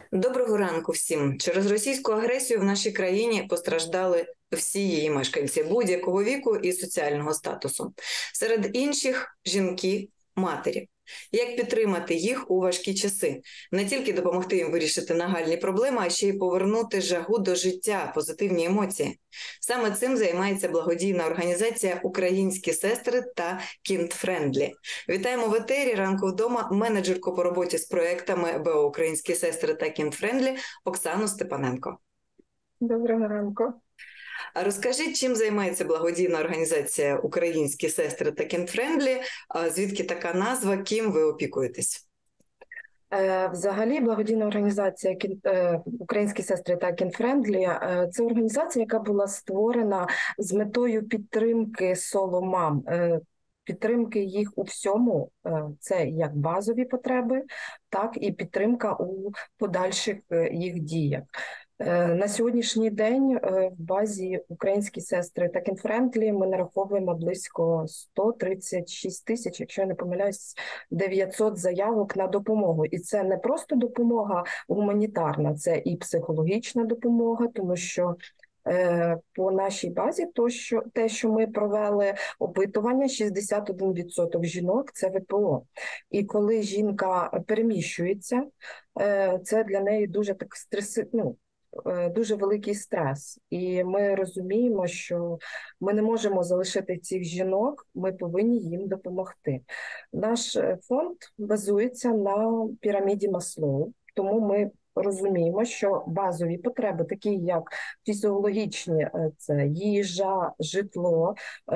Доброго ранку всім. Через російську агресію в нашій країні постраждали всі її мешканці будь-якого віку і соціального статусу. Серед інших – жінки, матері. Як підтримати їх у важкі часи? Не тільки допомогти їм вирішити нагальні проблеми, а ще й повернути жагу до життя, позитивні емоції. Саме цим займається благодійна організація «Українські сестри» та «Кінд-френдлі». Вітаємо в етері «Ранку вдома» менеджерку по роботі з проектами БО «Українські сестри» та «Кінд-френдлі» Оксану Степаненко. Доброго ранку. А розкажіть, чим займається благодійна організація «Українські сестри» та «Кінд-френдлі», звідки така назва, ким ви опікуєтесь? Взагалі, благодійна організація «Українські сестри» та «Кінд-френдлі» – це організація, яка була створена з метою підтримки соло-мам, підтримки їх у всьому, це як базові потреби, так і підтримка у подальших їх діях. На сьогоднішній день в базі «Українські сестри» та «Кінд-френдлі» ми нараховуємо близько 136 тисяч, якщо я не помиляюсь, 900 заявок на допомогу. І це не просто допомога гуманітарна, це і психологічна допомога, тому що по нашій базі те, що ми провели опитування, 61% жінок – це ВПО. І коли жінка переміщується, це для неї дуже так дуже великий стрес. І ми розуміємо, що ми не можемо залишити цих жінок, ми повинні їм допомогти. Наш фонд базується на піраміді Маслоу, тому ми розуміємо, що базові потреби, такі як фізіологічні, це їжа, житло,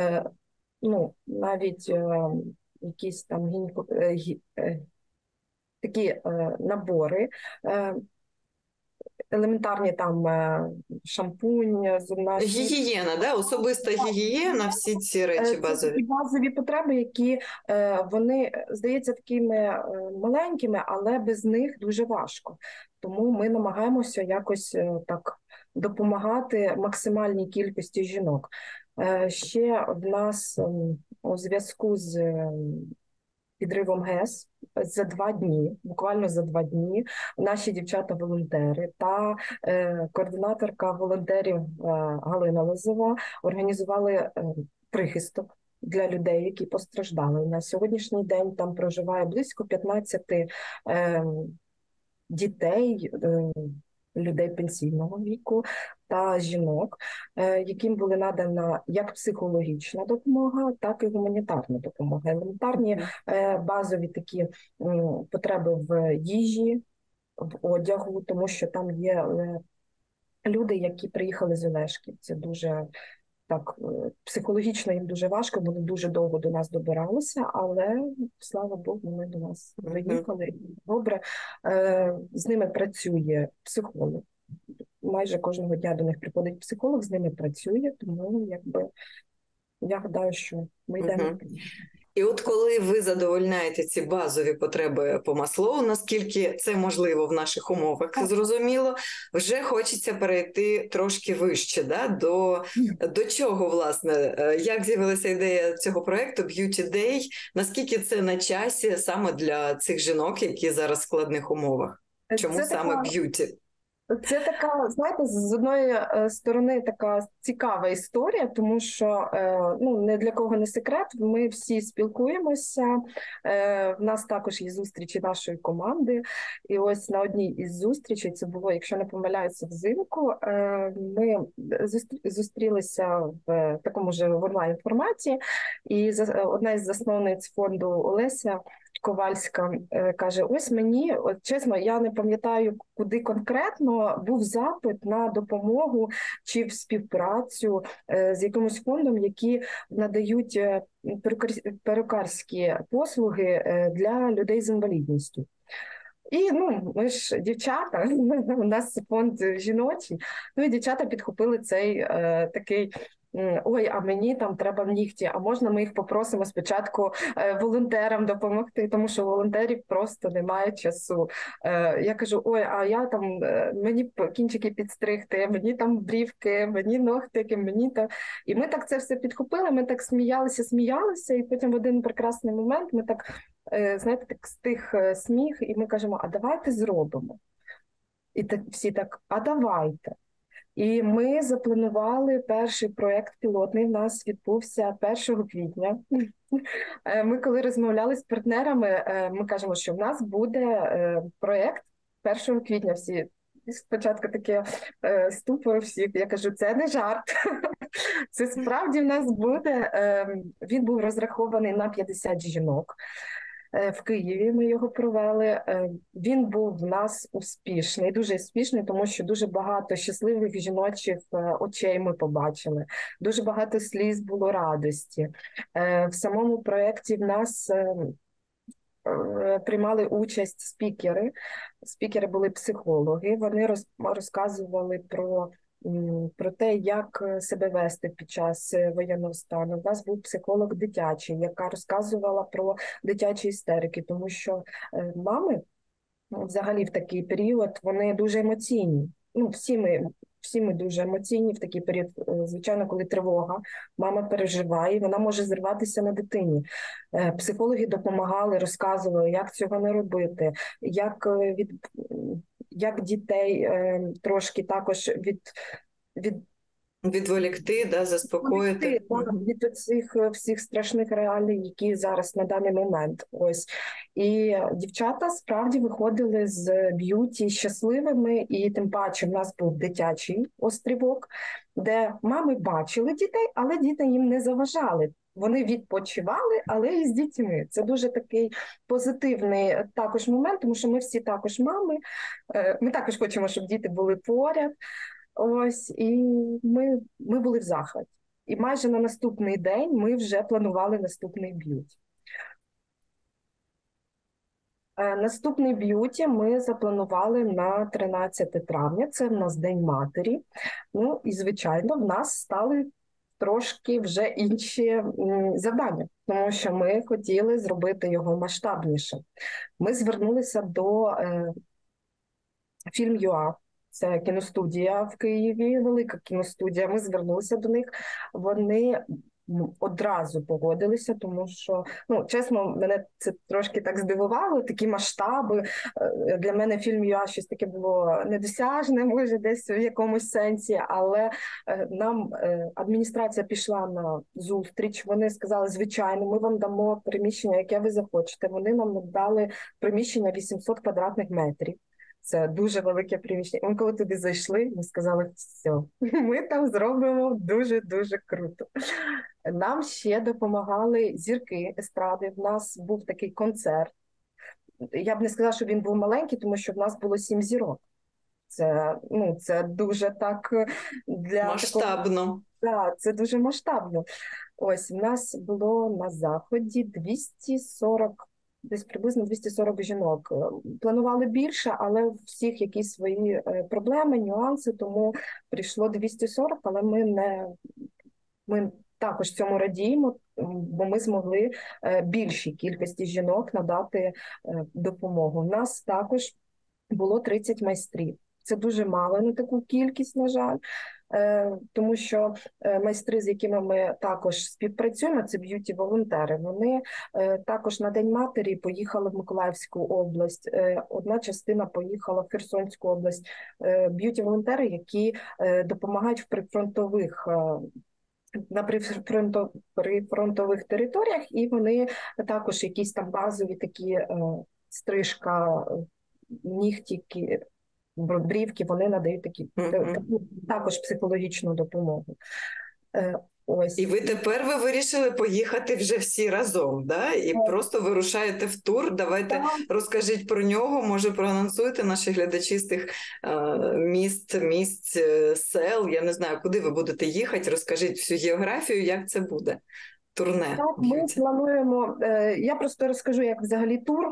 навіть якісь там такі набори, елементарні там шампунь, зубна гігієна, да? Особиста гігієна, всі ці речі базові. Це базові потреби, які вони, здається, такими маленькими, але без них дуже важко. Тому ми намагаємося якось так допомагати максимальній кількості жінок. Ще в нас у зв'язку з підривом ГЕС за 2 дні, буквально за 2 дні, наші дівчата-волонтери та координаторка волонтерів Галина Лозова організували прихисток для людей, які постраждали. На сьогоднішній день там проживає близько 15 дітей, людей пенсійного віку та жінок, яким була надана як психологічна допомога, так і гуманітарна допомога. Елементарні базові такі потреби в їжі, в одягу, тому що там є люди, які приїхали з Олешки. Це дуже так, психологічно їм дуже важко, вони дуже довго до нас добиралися, але, слава Богу, вони до нас приїхали. Добре. З ними працює психолог. Майже кожного дня до них приходить психолог, з ними працює, тому я гадаю, що ми йдемо. І от коли ви задовольняєте ці базові потреби по Маслоу, наскільки це можливо в наших умовах, зрозуміло, вже хочеться перейти трошки вище, да? До чого, власне, як з'явилася ідея цього проєкту Beauty Day, наскільки це на часі саме для цих жінок, які зараз в складних умовах? Чому це саме б'юті? Це така, знаєте, з одної сторони така цікава історія, тому що не для кого не секрет, ми всі спілкуємося, в нас також є зустрічі нашої команди, і ось на одній із зустрічей, це було, якщо не помиляюся, взимку, ми зустрілися в такому ж онлайн-форматі, і одна із засновниць фонду Олеся Ковальська каже, ось мені, чесно, я не пам'ятаю, куди конкретно був запит на допомогу чи в співпрацю з якимось фондом, які надають перукарські послуги для людей з інвалідністю. І, ми ж дівчата, у нас фонд жіночий, і дівчата підхопили цей такий, ой, а мені там треба нігті, а можна ми їх попросимо спочатку волонтерам допомогти, тому що волонтерів просто немає часу. Я кажу, ой, а я там, мені кінчики підстригти, мені там брівки, мені ногтики, мені там. І ми так це все підхопили, ми так сміялися, і потім в один прекрасний момент ми так, знаєте, так стих сміх, і ми кажемо, а давайте зробимо. І так всі так, а давайте. І ми запланували перший проєкт пілотний, в нас відбувся 1 квітня. Ми коли розмовляли з партнерами, ми кажемо, що в нас буде проєкт 1 квітня. Всі спочатку таке ступор всіх. Я кажу, це не жарт. Це справді в нас буде. Він був розрахований на 50 жінок. В Києві ми його провели. Він був в нас успішний, дуже успішний, тому що дуже багато щасливих жіночих очей ми побачили. Дуже багато сліз було радості. В самому проєкті в нас приймали участь спікери. Спікери були психологи. Вони розказували про те, як себе вести під час воєнного стану. У нас був психолог дитячий, яка розказувала про дитячі істерики, тому що мами взагалі в такий період вони дуже емоційні. Ну, всі ми дуже емоційні в такий період. Звичайно, коли тривога, мама переживає, вона може зриватися на дитині. Психологи допомагали, розказували, як цього не робити, як дітей трошки також від Відволікти, да, заспокоїти. від цих всіх страшних реалій, які зараз на даний момент. Ось. І дівчата справді виходили з б'юті щасливими, і тим паче в нас був дитячий острівок, де мами бачили дітей, але діти їм не заважали. Вони відпочивали, але і з дітьми. Це дуже такий позитивний також момент, тому що ми всі також мами, ми також хочемо, щоб діти були поряд. Ось, і ми були в захваті. І майже на наступний день ми вже планували наступний б'юті. Наступний б'юті ми запланували на 13 травня, це в нас День матері. Ну і, звичайно, в нас стали трошки вже інші завдання, тому що ми хотіли зробити його масштабніше. Ми звернулися до Film.ua. Це кіностудія в Києві, велика кіностудія. Ми звернулися до них. Вони одразу погодилися, тому що, ну, чесно, мене це трошки так здивувало, такі масштаби. Для мене Film.ua щось таке було недосяжне, може, десь в якомусь сенсі, але нам адміністрація пішла на зустріч, вони сказали, звичайно, ми вам дамо приміщення, яке ви захочете. Вони нам надали приміщення 800 квадратних метрів. Це дуже велике приміщення. Ми коли туди зайшли, ми сказали, все, ми там зробимо дуже-дуже круто. Нам ще допомагали зірки естради. В нас був такий концерт. Я б не сказала, що він був маленький, тому що в нас було 7 зірок. Це дуже так для масштабно. Такого... Так, це дуже масштабно. Ось, в нас було на заході 240 десь приблизно 240 жінок. Планували більше, але у всіх якісь свої проблеми, нюанси, тому прийшло 240, але ми також цьому радіємо, бо ми змогли більшій кількості жінок надати допомогу. У нас також було 30 майстрів. Це дуже мало на таку кількість, на жаль, тому що майстри, з якими ми також співпрацюємо, це б'юті-волонтери, вони також на День матері поїхали в Миколаївську область, одна частина поїхала в Херсонську область. Б'юті-волонтери, які допомагають в прифронтових на прифронтових територіях, і вони також якісь там базові такі стрижка, нігтики, брівки, вони надають також психологічну допомогу. Ось. І ви вирішили поїхати вже всі разом, да? І просто вирушаєте в тур. Давайте розкажіть про нього, може проанонсуйте наші глядачі з тих місць, сел, я не знаю, куди ви будете їхати, розкажіть всю географію, як це буде. Турне. Так, ми плануємо, я просто розкажу, як взагалі тур,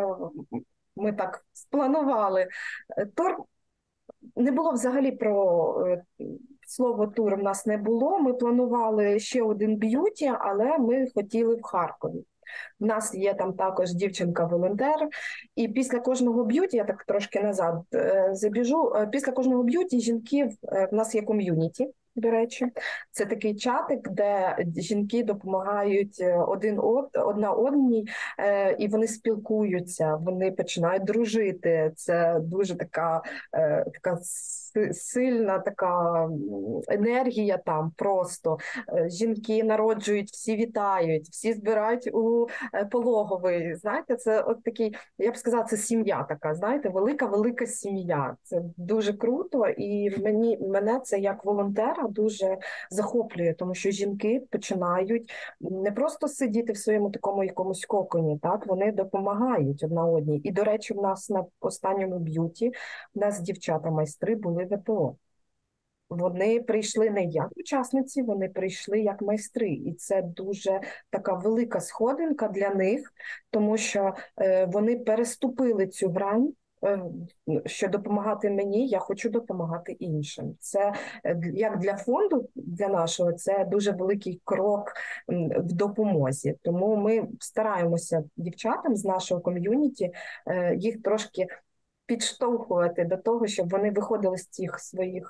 ми так спланували. Тур не було взагалі про слово тур в нас не було. Ми планували ще один б'юті, але ми хотіли в Харкові. У нас є там також дівчинка-волонтер, і після кожного б'юті, я так трошки назад забіжу, після кожного б'юті жінки, в нас є ком'юніті, до речі. Це такий чатик, де жінки допомагають одна одній, і вони спілкуються, вони починають дружити. Це дуже така сильна така енергія там просто. Жінки народжують, всі вітають, всі збирають у пологовий. Знаєте, це от такий, я б сказала, це сім'я така, знаєте, велика сім'я. Це дуже круто, і мене це як волонтера дуже захоплює, тому що жінки починають не просто сидіти в своєму такому якомусь коконі, так, вони допомагають одна одній. І, до речі, в нас на останньому б'юті, в нас дівчата-майстри були ВПО. Вони прийшли не як учасниці, вони прийшли як майстри. І це дуже така велика сходинка для них, тому що вони переступили цю грань, що допомагати мені, я хочу допомагати іншим. Це як для фонду, для нашого, це дуже великий крок в допомозі. Тому ми стараємося дівчатам з нашого ком'юніті їх трошки підштовхувати до того, щоб вони виходили з цих своїх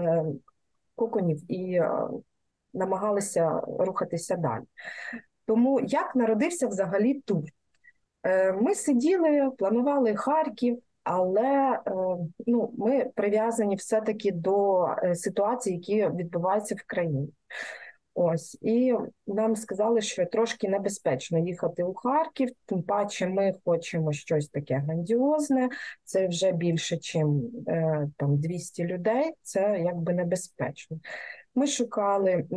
коконів і намагалися рухатися далі. Тому як народився взагалі тур? Ми сиділи, планували Харків, але ми прив'язані все-таки до ситуацій, які відбуваються в країні. Ось, і нам сказали, що трошки небезпечно їхати у Харків, тим паче ми хочемо щось таке грандіозне, це вже більше, ніж 200 людей, це якби небезпечно. Ми шукали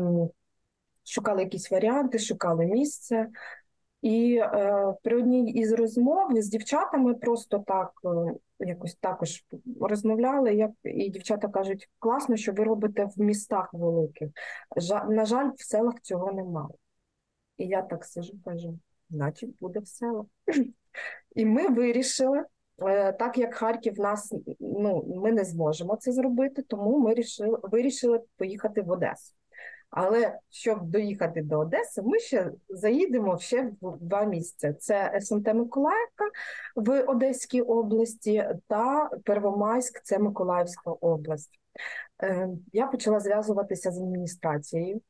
якісь варіанти, шукали місце, і при одній із розмов з дівчатами просто так якось також розмовляли, і дівчата кажуть, класно, що ви робите в містах великих. На жаль, в селах цього немає. І я так сижу, кажу, значить, буде в селах. І ми вирішили, так як Харків нас, ми не зможемо це зробити, тому ми вирішили поїхати в Одесу. Але щоб доїхати до Одеси, ми ще заїдемо в 2 місця. Це СМТ Миколаївка в Одеській області та Первомайськ, це Миколаївська область. Я почала зв'язуватися з адміністрацією.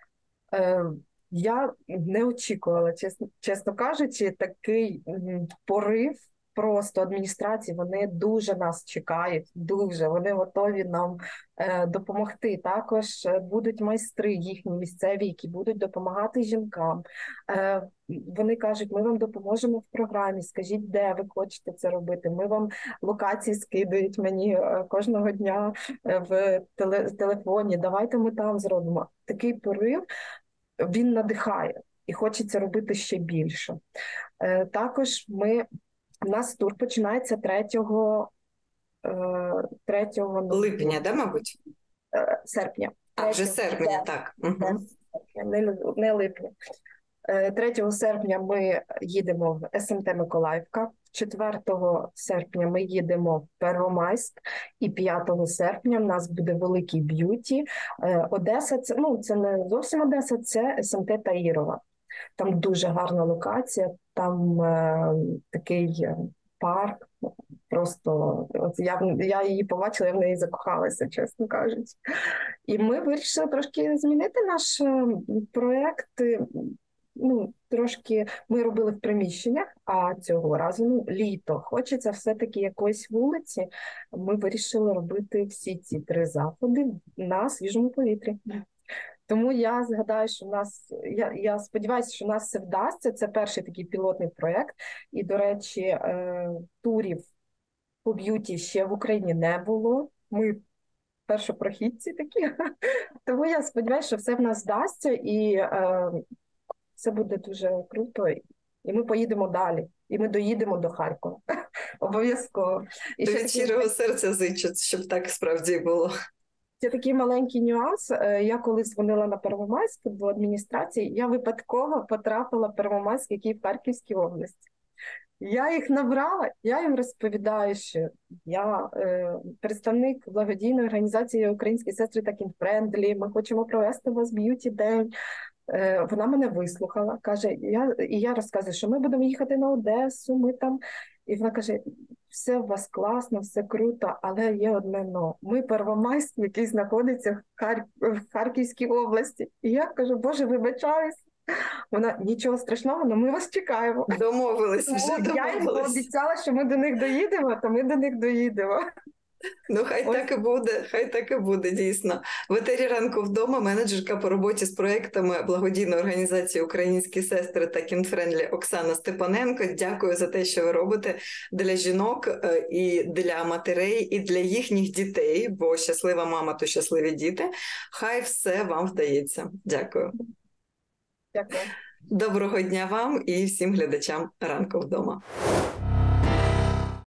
Я не очікувала, чесно кажучи, такий порив. Просто адміністрації, вони дуже нас чекають, дуже, вони готові нам допомогти. Також будуть майстри їхні місцеві, які будуть допомагати жінкам. Вони кажуть, ми вам допоможемо в програмі, скажіть, де ви хочете це робити. Ми вам локації скидають мені кожного дня в телефоні, давайте ми там зробимо. Такий порив, він надихає і хочеться робити ще більше. Також у нас тур починається 3 липня, да, мабуть? Серпня. Вже серпня, так. Не липня. 3 серпня ми їдемо в СМТ Миколаївка, 4 серпня ми їдемо в Первомайськ, і 5 серпня в нас буде великий б'юті. Одеса, це не зовсім Одеса, це СМТ Таїрова. Там дуже гарна локація, там такий парк, просто я її побачила, я в неї закохалася, чесно кажучи. І ми вирішили трошки змінити наш проєкт. Трошки ми робили в приміщеннях, а цього разу літо. Хочеться все-таки якоїсь вулиці. Ми вирішили робити всі ці 3 заходи на свіжому повітрі. Тому я згадаю, що я сподіваюся, що у нас це вдасться. Це перший такий пілотний проєкт. І, до речі, турів по б'юті ще в Україні не було. Ми першопрохідці такі. Тому я сподіваюся, що все в нас вдасться і це буде дуже круто. І ми поїдемо далі. І ми доїдемо до Харкова. Обов'язково. І від щирого серця зичу, щоб так справді було. Це такий маленький нюанс. Я коли дзвонила на Первомайськ до адміністрації, я випадково потрапила в Первомайськ, який в Харківській області. Я їх набрала, я їм розповідаю, що я представник благодійної організації «Українські сестри та кінфрендлі», ми хочемо провести у вас б'юті-день. Вона мене вислухала, каже, я розказую, що ми будемо їхати на Одесу, ми там. І вона каже, все у вас класно, все круто, але є одне но. Ми Первомайськ, який знаходиться в Харківській області. І я кажу, Боже, вибачаюсь. Вона, нічого страшного, але ми вас чекаємо. Домовились, вже Я їм домовились. пообіцяла, що ми до них доїдемо, то ми до них доїдемо. Ну, хай так і буде, дійсно. В етері «Ранку вдома» менеджерка по роботі з проєктами благодійної організації «Українські сестри» та «Кінфрендлі» Оксана Степаненко. Дякую за те, що ви робите для жінок і для матерей, і для їхніх дітей, бо щаслива мама – то щасливі діти. Хай все вам вдається. Дякую. Дякую. Доброго дня вам і всім глядачам «Ранку вдома».